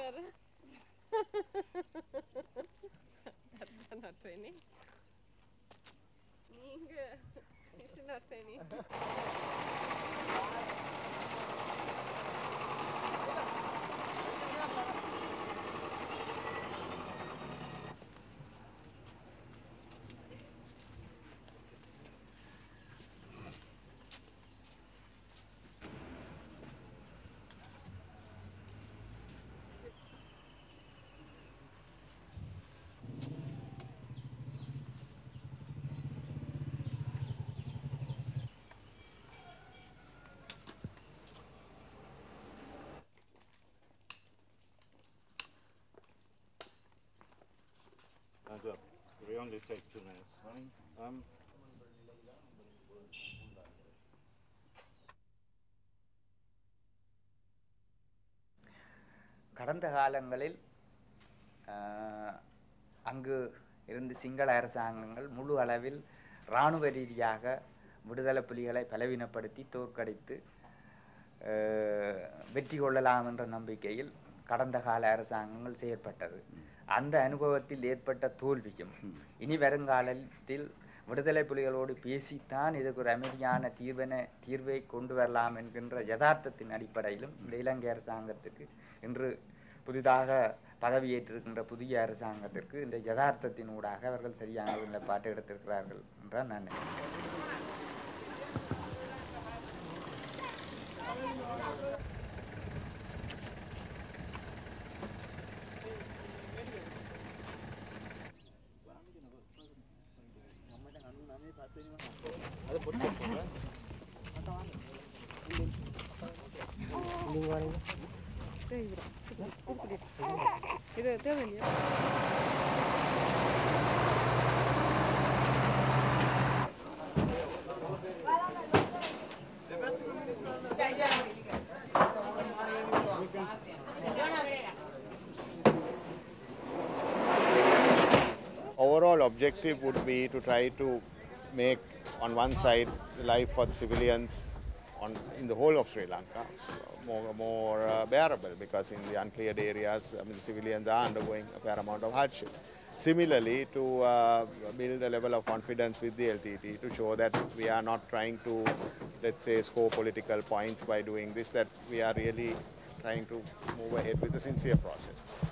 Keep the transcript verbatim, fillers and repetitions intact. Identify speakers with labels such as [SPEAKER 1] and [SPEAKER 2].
[SPEAKER 1] That's not funny. It's not funny.
[SPEAKER 2] Look, we only take two minutes. Um,
[SPEAKER 3] கடந்த காலங்களில் அங்கு இருந்து சிங்கள அரசாங்கங்கள் முழு அளவில் இராணுவ ரீதியாக விடுதலை புலிகளை பலவீனப்படுத்தி தோற்கடித்து வெற்றி கொள்ளலாம் என்ற நம்பிக்கையில் கடந்த கால அரசாங்கங்கள் செயற்பட்டது. அந்த அனுபவத்தில் ஏற்பட்ட தோல்வியும் இனி வருங்காலத்தில் விடுதலை புலிகளோடு பேசித்தான் இதுக்கு ஒரு அமைதியான தீர்வன தீர்வை கொண்டு வரலாம் என்கின்ற யதார்த்தத்தின் அடிப்படையிலும் இந்த இலங்கை அரசாங்கத்துக்கு இன்று புதிதாக பதவியேற்றிருக்கின்ற புதிய அரசாங்கத்திற்கு இந்த யதார்த்தத்தின் ஊடாக அவர்கள் சரியான நிலைப்பாட்டை எடுத்திருக்கிறார்கள் என்றால் நான்
[SPEAKER 1] இது தேவையில்லையா?
[SPEAKER 2] Overall objective would be to try to make on one side the life for the civilians on in the whole of Sri Lanka more, more uh, bearable, because in the uncleared areas, I mean, the civilians are undergoing a fair amount of hardship. Similarly, to uh, build a level of confidence with the L T T to show that we are not trying to, let's say, score political points by doing this, that we are really trying to move ahead with a sincere process.